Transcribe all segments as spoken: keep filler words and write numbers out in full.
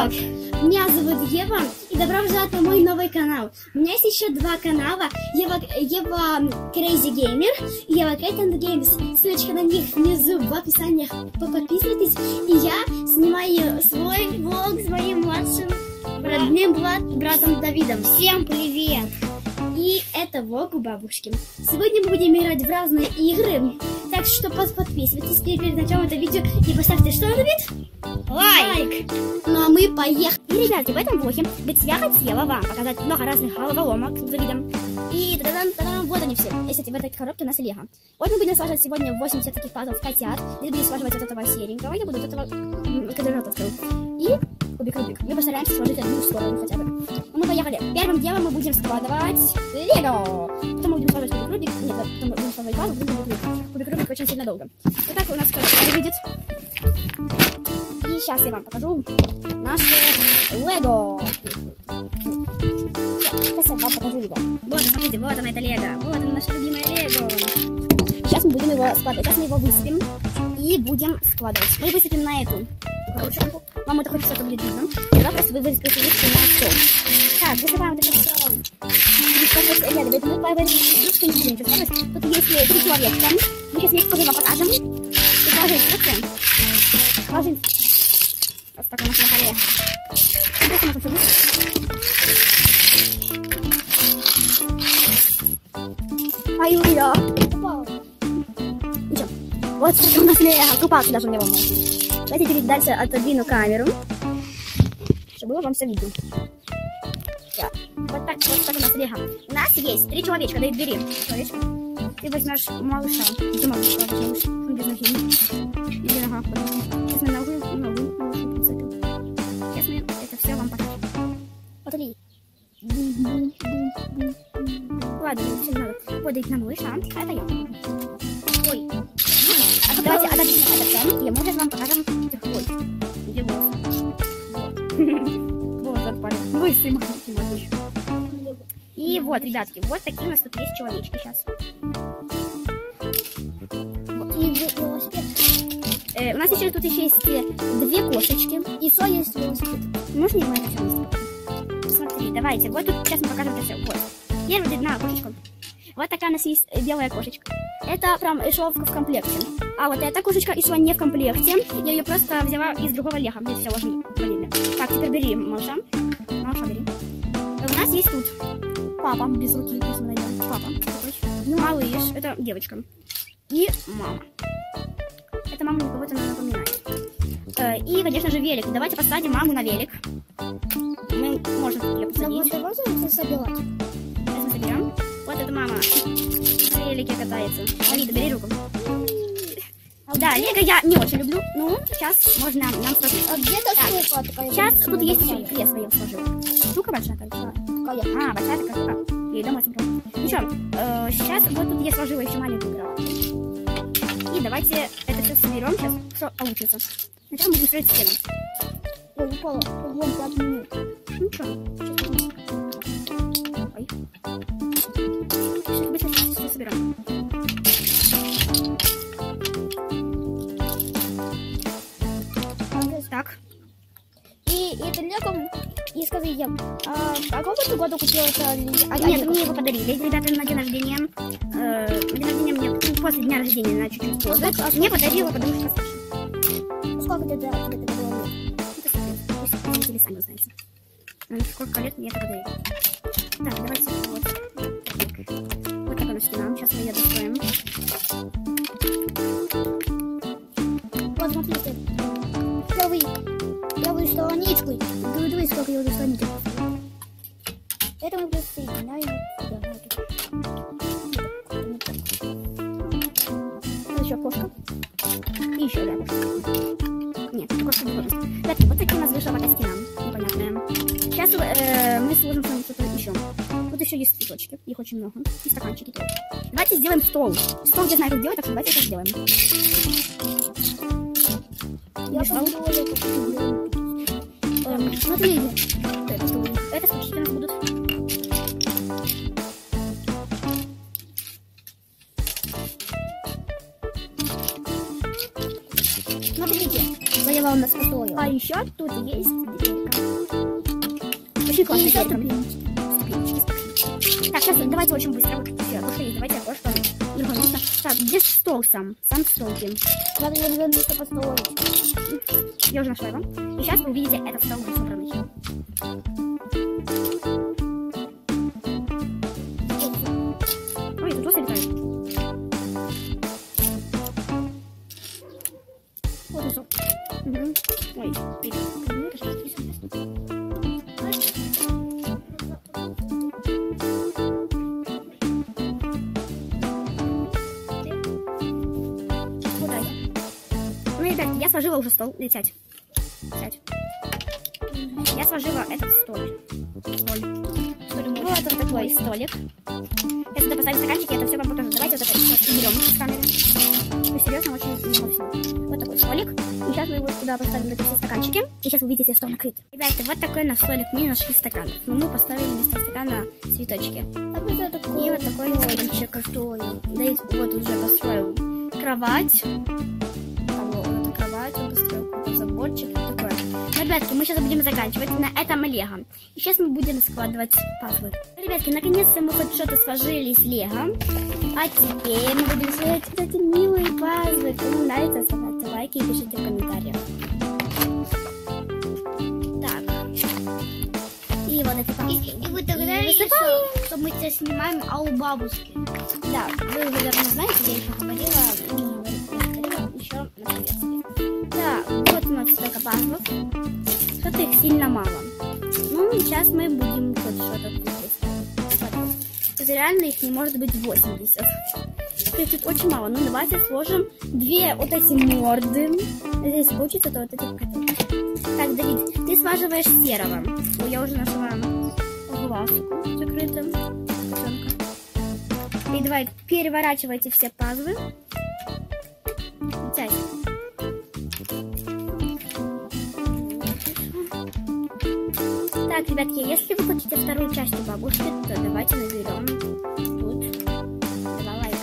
Влог! Меня зовут Ева, и добро пожаловать на мой новый канал. У меня есть еще два канала. Ева, Ева Crazy Gamer и Ева Content Games. Ссылочка на них внизу в описании. Подписывайтесь. И я снимаю свой влог с моим младшим родным братом Давидом. Всем привет! И это влог у бабушки. Сегодня мы будем играть в разные игры. Так что подписывайтесь перед началом этого видео и поставьте что, Давид? Лайк! Ну а мы поехали! И, ребятки, в этом влоге ведь я хотела вам показать много разных головоломок с Давидом. И та-дам-та-дам, вот они все. Кстати, в этой коробке у нас лего. Вот мы будем сваживать сегодня восемьдесят таких пазлов котят. Давид будет сваживать от этого серенького, я буду от этого, который рот открыл. И кубик-рубик. Мы постараемся сложить одну сторону хотя бы. Ну мы поехали. Первым делом мы будем складывать лего. Потом мы будем сложить кубик-рубик. Нет, потом мы будем сложить пазл, потом кубик-рубик. Кубик-рубик очень сильно долго. Итак, у нас коробка выглядит. И сейчас я вам покажу наше лего. Сейчас я вам покажу его. Вот, смотрите, вот она, это лего. Вот она, наша любимая лего. Сейчас мы будем его складывать. Сейчас мы его высыпем и будем складывать. Мы высыпем на эту коробочку. Вам это хочется, чтобы будет видно. Тогда просто вы высыпите на стол. Так, высыпаем вот это все. Ребята, мы по этой штучке не будем ничего складывать. Тут есть три человечка. Мы сейчас их тоже вам покажем. И положим инструкцию. Положим. Вот так у нас на коле. Сейчас мы посмотрим. Ай, я упала. Ничего. Вот что у нас лего. Купался даже не волнует. Давайте теперь дальше отодвину камеру, чтобы было вам все видно. Так. Вот так, вот так у нас лего. У нас есть три человечка, дай двери. Человечка. Ты возьмешь малыша. Где малыша? Малыш. Он без ноги. Или нога. Сейчас мы ногу, ногу, малышу прицепим. Сейчас мы это все вам покажем. Смотри. Ладно, все не надо. Вот, дайте на малыша. А это я. Ой. А давайте отдадим это все. И мы сейчас вам покажем. Ой. Где волосы? Вот. Вот отпали. Лысый маленький. И вот, ребятки, вот такие у нас тут есть человечки сейчас. И велосипед. Э, у нас еще тут еще есть две кошечки. И со есть велосипед. Можно его это все вместе? Смотри, давайте. Вот тут сейчас мы покажем это все. Вот. Первая видна кошечка. Вот такая у нас есть белая кошечка. Это прям шло в комплекте. А вот эта кошечка и шла не в комплекте. Я ее просто взяла из другого лего. Здесь все ложим. Так, теперь бери малыша. Малыша бери. У нас есть тут папа без руки. Если мы найдем. Папа. Ну, малыш. Это девочка. И мама. Это мама кого-то напоминает. И, конечно же, велик. Давайте посадим маму на велик. Мы можем ее посадить. Да, вот давайте собирать. Сейчас мы соберем. Вот эта мама на велике катается. Давид, бери руку. Да, лего я не очень люблю. Ну, сейчас можно нам сложить. А где-то штука такая? Сейчас тут есть еще и кресло я сложила. Штука большая такая? А, большая такая. Я домой собрала. Ничего, э, сейчас вот тут я сложила еще маленькую кровать. И давайте это все соберем сейчас, что получится. Сначала будем строить стену. Ой, упала. Углом пять минут. Ну что, ой. Сейчас мы сейчас все соберем. Так. И, и это лего, и скажи, я, а, какого ты года купила это? А, нет, мне его подарили, ребята, на день рождения. Э, на день рождения мне, после дня рождения, на чуть-чуть позже. А мне подарила, потому что старше. Сколько тебе это было? Это секрет, пусть зрители сами узнаете. Сколько лет мне это подарили. Так, давайте вот. Вот такая у нас стена, сейчас мы ее достроим. Вот, смотрите. Первый, первую страничку. Дуй-дуй, сколько я уже страничек. Это мы просто соединяем. Еще кошка. И еще одна кошка. Нет, кошка не будет. Так, вот такая у нас вышла пока стена. Непонятная. Сейчас э, мы сложим с вами что-то еще. Тут еще есть цветочки. Их очень много. И стаканчики тоже. Давайте сделаем стол. Стол я знаю, как делать, так что давайте это сделаем. Я эм, смотрите, это что? Это скучно будут. Смотрите, я вам нас построила. А еще тут есть дверка. Очень классно. Ступенечки. Так, сейчас давайте очень быстро. Все, то, что есть. Давайте кое-что в другое место. Так, где стол сам? Сам стол где? Надо я на место построить. Я уже нашла его. И сейчас вы увидите этот стол уже собранный. Ой, тут просто летает. Вот и стол. Угу. Ой, ребятки, я сложила уже стол. Летять. Сядь. Я сложила этот столик. Столик. Вот он такой столик. Я сюда поставлю стаканчики, я это все вам покажу. Давайте вот это сейчас уберем с камеры. Ну, серьезно, очень много всего. Вот такой столик. И сейчас мы его сюда поставим эти все стаканчики. И сейчас вы видите, стол накрыт. Ребята, вот такой наш столик. Мы нашли стакан. Но мы поставили вместо стакана цветочки. А вот это такой. И вот такой столик. Какой. Да, вот уже построил кровать. Он построил какой-то заборчик такой. Ребятки, мы сейчас будем заканчивать на этом лего. И сейчас мы будем складывать пазлы. Ребятки, наконец-то мы хоть что-то сложили с лего. А теперь мы будем делать вот эти милые пазлы. Кому нравится, ставьте лайки и пишите в комментариях. Так. И вот эти пазлы. И, и вы тогда что, что мы тебя снимаем, а у бабушки. Да, вы уже наверное знаете, я еще говорила, ну, говорила еще на советстве. Да, вот у нас столько пазлов. Что-то их сильно мало. Ну, сейчас мы будем вот что-то здесь. Реально их не может быть восемьдесят. То есть тут очень мало. Ну, давайте сложим две вот эти морды. Здесь получится то вот эти котелки. Так, Давид, ты смаживаешь серого. Ну, я уже нашла глазку закрытым. И давай переворачивайте все пазлы. Тянь. Так, ребятки, если вы хотите вторую часть у бабушки, то давайте наберем тут два лайка.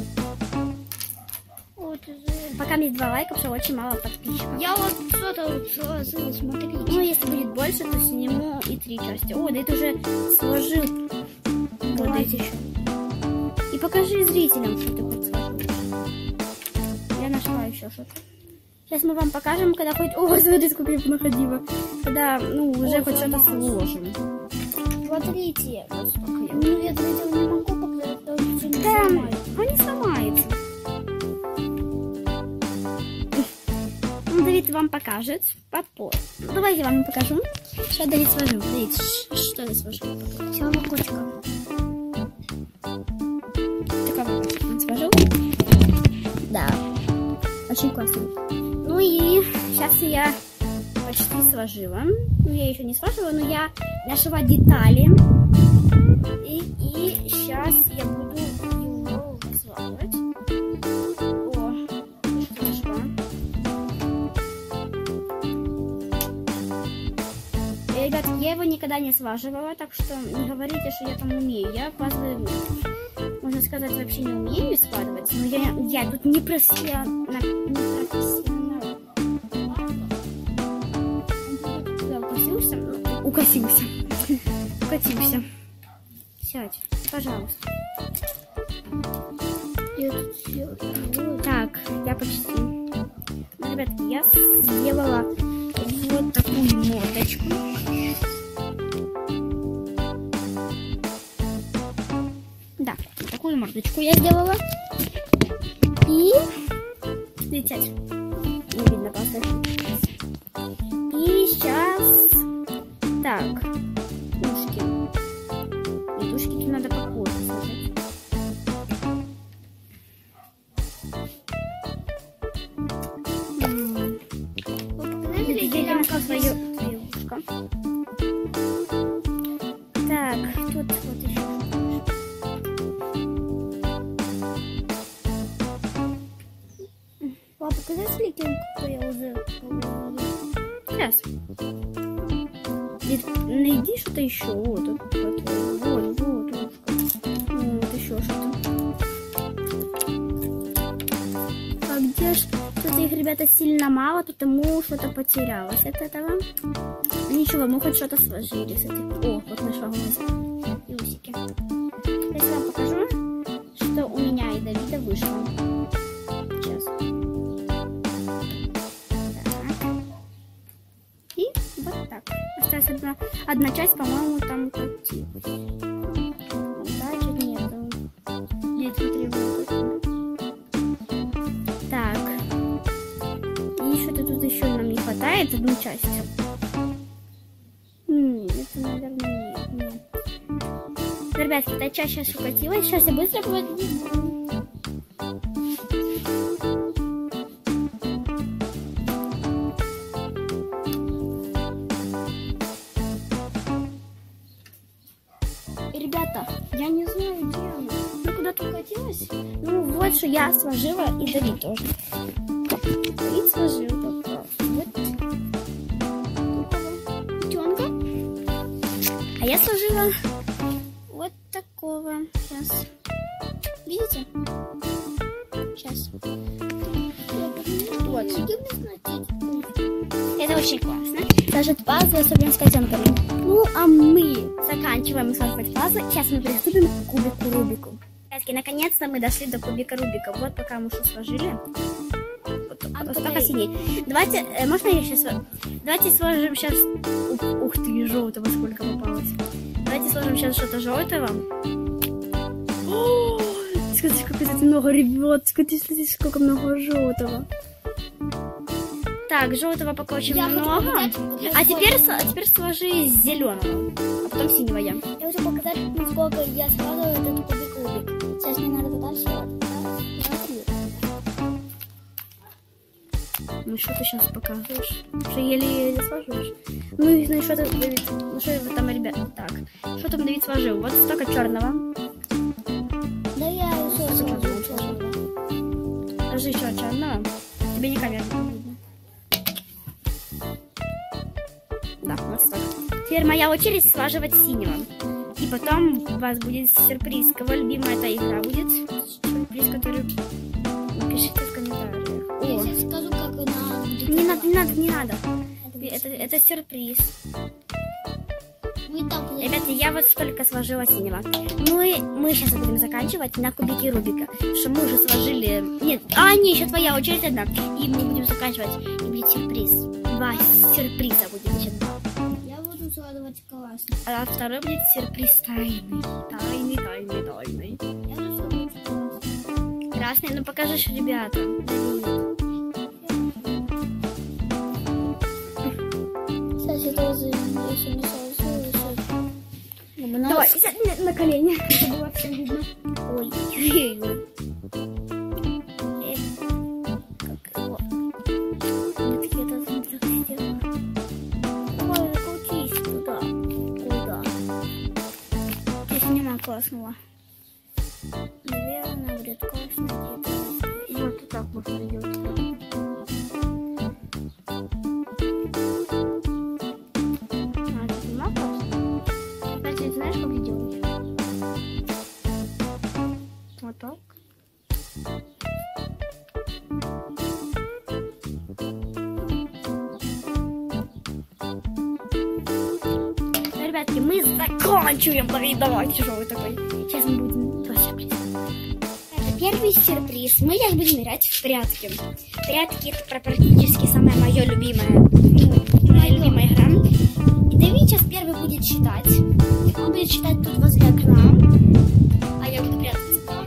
Вот, пока есть два лайка, потому что очень мало подписчиков. Я вот что-то смотри. Ну, если будет больше, то сниму и три части. О, да это уже сложил. Вот эти еще. И покажи зрителям, что ты хоть сложил. Я нашла еще что-то. Сейчас мы вам покажем, когда хоть... О, смотри, сколько я находила. Когда, ну, уже О, хоть что-то сложим. Смотрите. Вот сколько я... Ну, я видела, не могу, пока это все не да, сломается. Он не сломается. Ну, Давид вам покажет попозже. Ну, давайте я вам покажу. Сейчас Давид сложу. Давид, что я сложу? Целого котика. Такого котика он сложил. Да. Очень классно. Ну и сейчас я почти сложила. Ну, я еще не сложила, но я нашла детали. И, и сейчас я буду его складывать. О, что нашла. И, ребят, я его никогда не слаживала, так что не говорите, что я там умею. Я пазлы, можно сказать, вообще не умею складывать. Но я, я тут не профессионал. Не профессионал. Укосился? Укосился. Укатился. Сядь, пожалуйста. Так, я почти. Ну, ребятки, я сделала вот такую мордочку. Да, такую мордочку я сделала. И летять. Не видно просто. И сейчас так, ушки. Нет, ушки тут надо похоже сложить. Видим свое ушко. Так, тут вот еще. Папа, когда слетим, что я уже сейчас. Найди что-то еще. Вот, вот, вот, вот, вот еще что-то. А где ж? Тут их, ребята, сильно мало, потому что-то потерялось от этого. Ничего, мы хоть что-то сложили с этих. О, вот нашла глаза и усики. Сейчас я вам покажу, что у меня и Давида вышло. Сейчас. Так. И вот так. Осталась одна, одна часть, по-моему, там пойти. Да, чуть нету. Нет, смотри, вот. Так. И что-то тут еще нам не хватает, одну часть. Нет, это, наверное, нет, нет. Ребятки, эта часть сейчас укатилась. Сейчас я быстро подведу. Ребята, я не знаю, где она. Ну, куда-то укатилась. Ну, вот что я сложила, и Давид тоже. Давид сложил только. Вот. Путенка. А я сложила вот такого. Сейчас. Видите? Сейчас. Вот. Это очень классно. Даже пазлы, особенно с котенками. Ну, а мы заканчиваем сложить пазлы. Сейчас мы приступим к кубику Рубику. Наконец-то мы дошли до кубика Рубика. Вот пока мы что сложили. Вот, а вот пока синий. Давайте, э, можно я сейчас... Давайте сложим сейчас... Ух, ух ты, желтого сколько попалось. Давайте сложим сейчас что-то желтого. О, смотрите, как здесь много, ребят. Смотрите, сколько много желтого. Так, желтого пока очень я много. А теперь, а теперь сложи зеленого. А потом синего я. Я хочу показать, насколько я сложила этот кубик Рубик. Сейчас мне надо туда все. Ну что ты сейчас показываешь? Что еле-еле сложишь? Ну и ну, что ты, Давид? Ну что вы там, ребят? Так, что там Давид сложил? Вот столько черного. Да я еще сложила черного. Сложи еще черного. Тебе не камера видно. Да, вот так. Теперь моя очередь слаживать синего. И потом у вас будет сюрприз. Кого любимая эта игра будет? Сюрприз, который... Напишите в комментариях. Я сейчас скажу, как она будет. Не надо, не надо, не надо. Это, это сюрприз. Мы так... Ребята, я вот столько сложила синего. Мы, мы сейчас будем заканчивать на кубике Рубика. Что мы уже сложили... Нет, а, не, еще твоя очередь одна. И мы будем заканчивать. И будет сюрприз. Два сюрприза будет, значит, два. Я буду складывать классно. А второй будет сюрприз тайный. Тайный, тайный, тайный. Я буду складывать классно. Красный, ну покажешь, ребята. Сейчас я тоже, если не сложу, еще... Давай, на, на колени, чтобы было все видно. Ой, ой, ой. Как его? Вот я тут так сделала. Ой, закрутись туда. Куда? Здесь нема классного. Наверное, будет классно где-то. Вот так можно делать. Так. Ребятки, мы заканчиваем. Давайте, тяжелый такой. Сейчас мы будем два сюрприза. Это первый сюрприз. Мы сейчас будем играть в прятки. Прятки — это практически самая моя любимая, моя любимая игра. И Давид сейчас первый будет читать. Он будет читать тут возле окна. А я буду прятаться.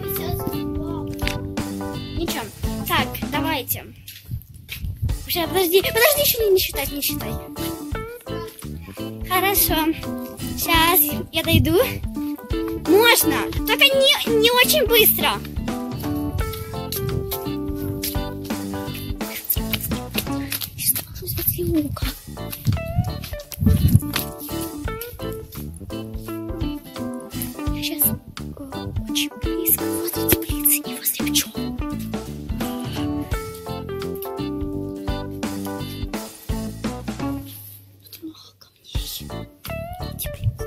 Ничего. Так, давайте. Сейчас, подожди, подожди, еще не, не считай, не считай. Хорошо. Сейчас я дойду. Можно, только не, не очень быстро. Лука. Сейчас очень близко. Смотрите, блиц, и возле пчел. Тут много камней. Эти блиц.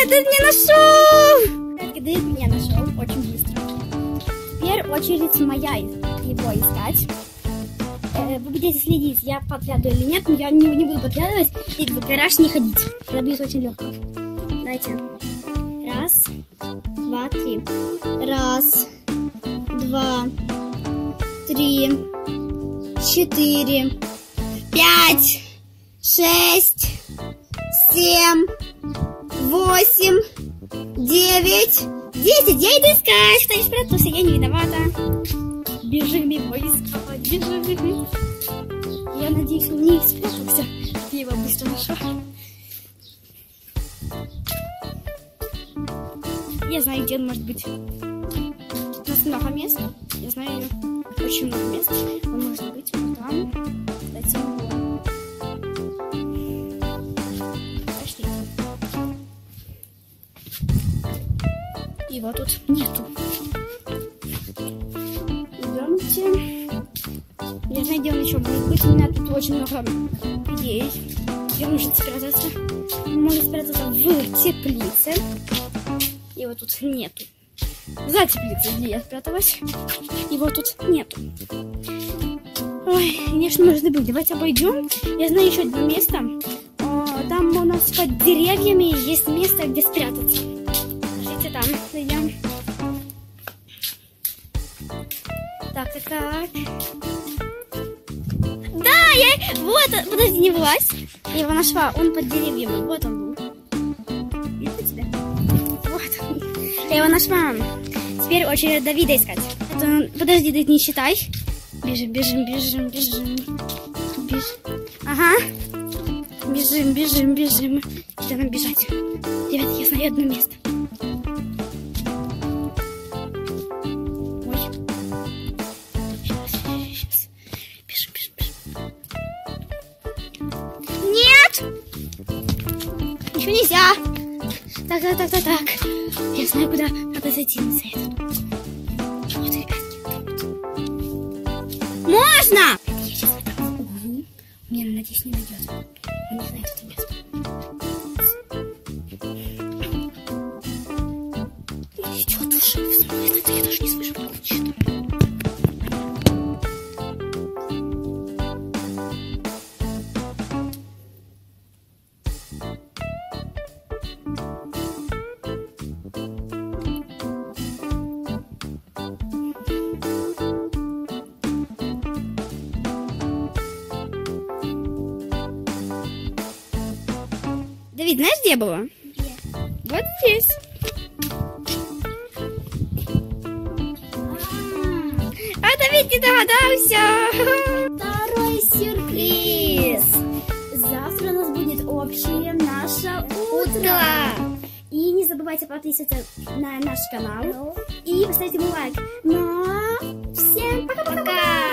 Дэвид меня нашел! Дэвид меня нашел очень быстро. Теперь очередь моя его искать. Вы будете следить, я подглядываю или нет, но я не, не буду подглядывать и в гараж не ходить. Это будет очень легко. Давайте. Раз, два, три. Раз, два, три, четыре, пять, шесть, семь, восемь, девять, десять. Я иду искать. Кто не спрятался, я не виновата. Бежим его искать, бежим. Я надеюсь, он не спрятался. Я его быстро нашла. Я знаю, где он может быть. У нас много мест. Я знаю очень много мест. Он может быть вот там. Кстати, его. Пошли. Его тут нету. Идемте. Я знаю, где он еще может быть. У меня тут очень много идей. Где он может спрятаться? Он может спрятаться в теплице. Его тут нету. За теплицей, где я спряталась. Его тут нету. Ой, конечно, может быть. Давайте обойдем. Я знаю еще одно место. Там у нас под деревьями есть место, где спрятаться. Пошлите там, зайдем. Так, так, так. Да, я... Вот, подожди, не влазь. Я его нашла. Он под деревьями. Вот он был. Видно тебя? Вот. Я его нашла. Теперь очередь Давида искать. Это... Подожди, ты не считай. Бежим, бежим, бежим, бежим. Бежим. Ага. Бежим, бежим, бежим. Где нам бежать? Ребята, я знаю одно место. Ой. Сейчас, сейчас. Бежим, бежим, бежим. Нет! Еще нельзя. Так, так, так, так, так. Я знаю, куда надо зайти на этот. Вот, ребятки. Можно! Я сейчас в этом углу. Мне, надеюсь, не найдет. Он не знает это место. Идет уже. Это я даже не слышу, как он читает. Давид, знаешь, где было? Где? Вот здесь. А, а Давид не догадался. Второй сюрприз. Завтра у нас будет общее наше утро. И не забывайте подписываться на наш канал и поставить ему лайк. Ну, всем пока-пока.